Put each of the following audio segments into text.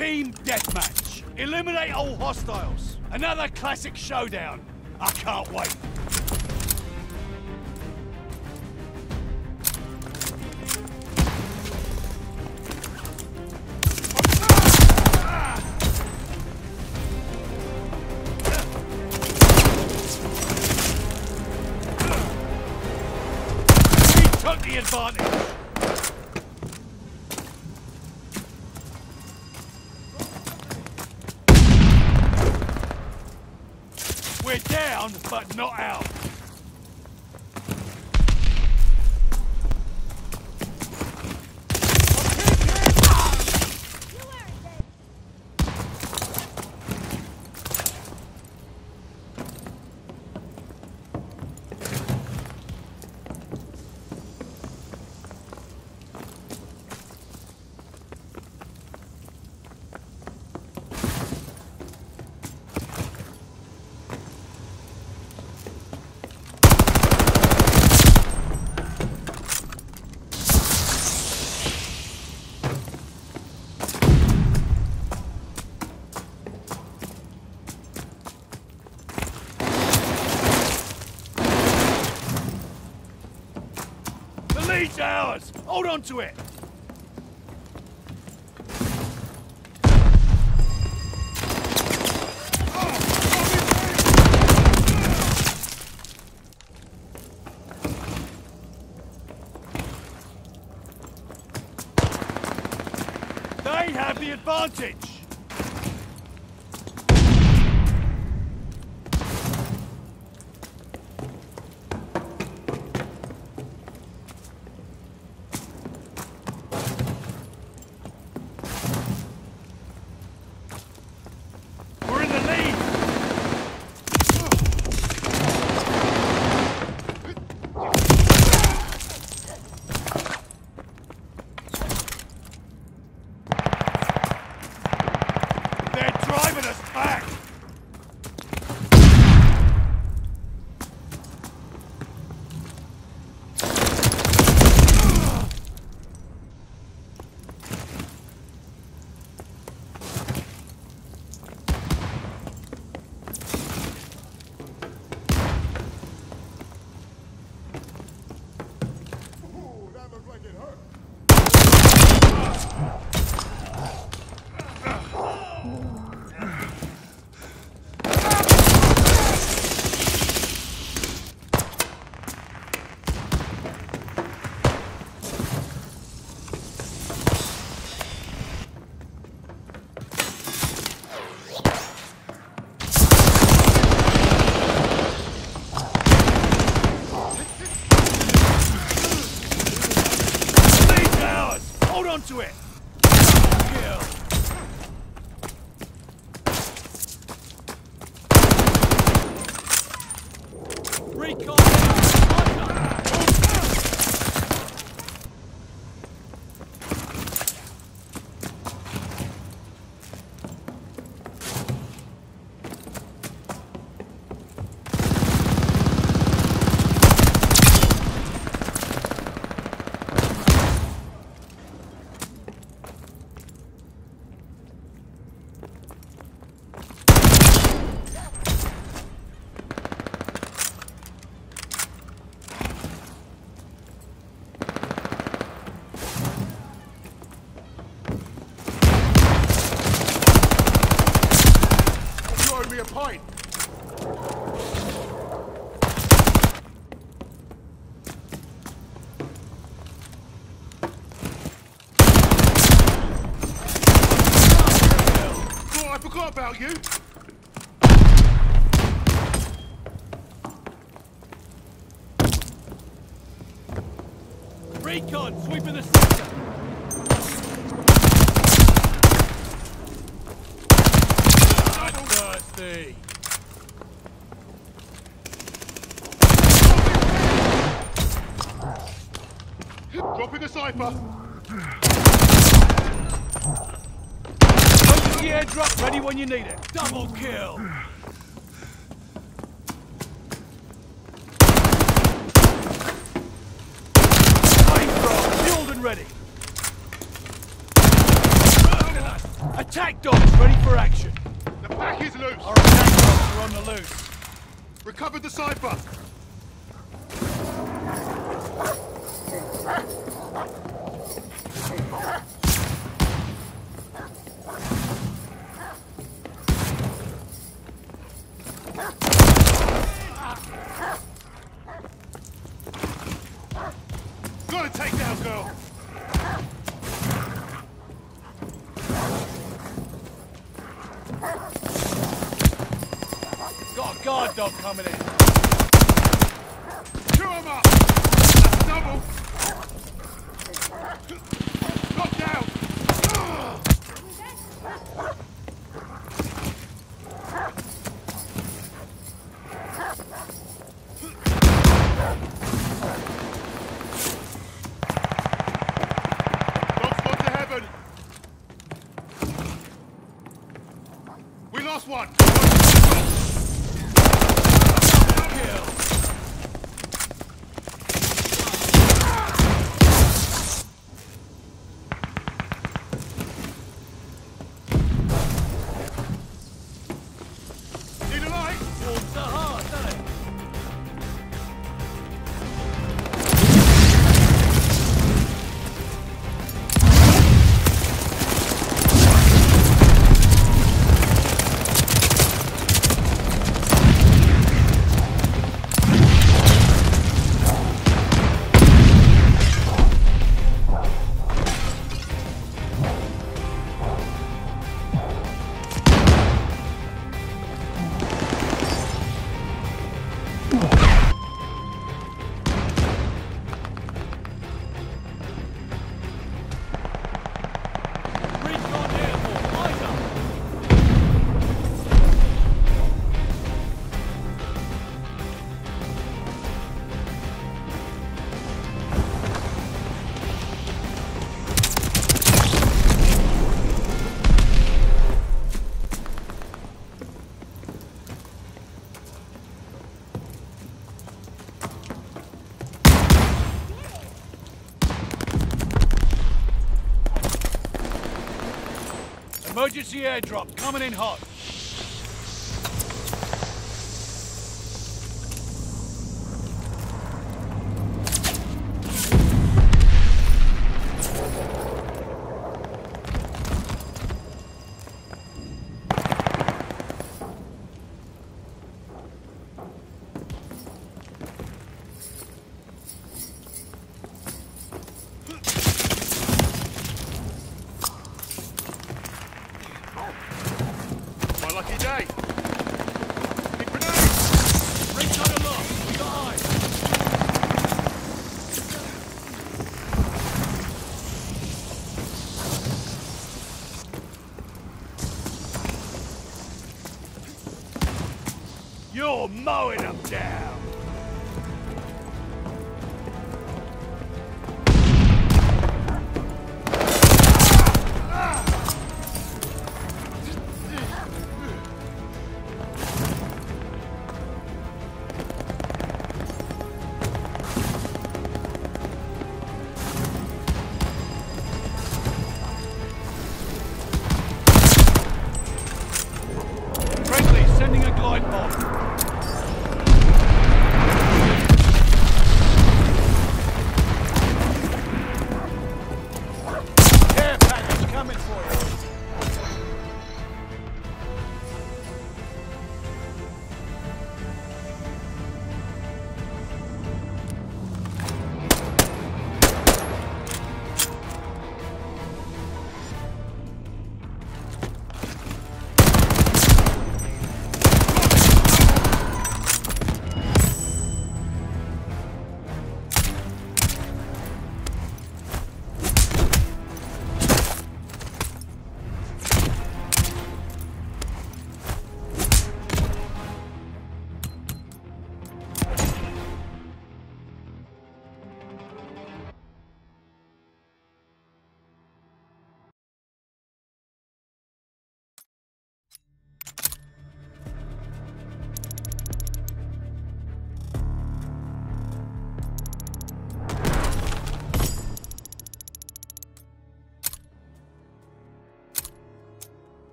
Team Deathmatch. Eliminate all hostiles. Another classic showdown. I can't wait. We took the advantage. We're down, but not out. Lead's ours! Hold on to it! They have the advantage! Driving us back! Ooh, that looked like it hurt. Hold on to it! Kill! Recon! Me a pint. Oh, I forgot about you. Recon sweeping the sector. Thirsty. Dropping a sniper. The airdrop ready when you need it. Double kill. Flamethrower fueled and ready. Attack dogs ready for action. The pack is loose. Our attack dogs are on the loose. Recovered the cipher. Gotta take down, girl. Got a guard dog coming in. Chew him up. That's a double. Knock down. Dog's gone to heaven. We lost one. Kill. Need a light? Wolves are hard, don't they? Recon airborne, eyes up. Emergency airdrop coming in hot. My lucky day. Big grenade. Recon aloft, we got eyes. You're mowing them down. Friendly, sending a glide bomb.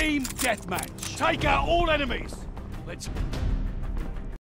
Team deathmatch. Take out all enemies. Let's